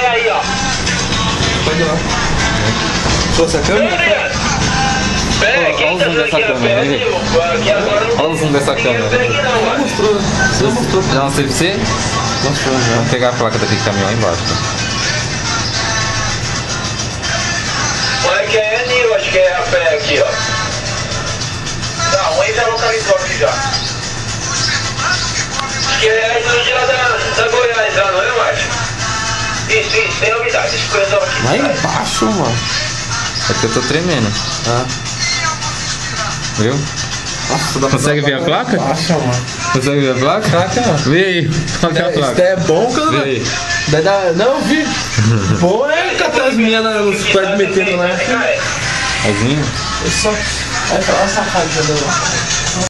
pé aí, ó. Pode ir lá. Trouxe a câmera? Pera, quem tá dando aqui a pé aqui agora não. Olha o zoom dessa câmera. Não mostrou, né? Você não mostrou. Já mostrei pra você? Mostrou já. Vamos pegar a placa daquele caminhão aí embaixo. Olha que é Nil, acho que é a pé aqui, ó. Tá, um aí já localizou aqui já. Acho que é a de lá da Goiás lá, não é, Márcio? Isso, tem novidade, esse coisa aqui. Lá embaixo, mano. É que eu tô tremendo. Ah. Viu? Nossa, dá Consegue ver a placa? Baixa, mano. Consegue ver a placa? Caraca, mano. Vê aí. Qual que é a Isso placa? é bom, cara. Vê aí. Não, vi. Bom é catar as meninas nos pés metendo lá. Azinho? É só. Vai falar safado, entendeu?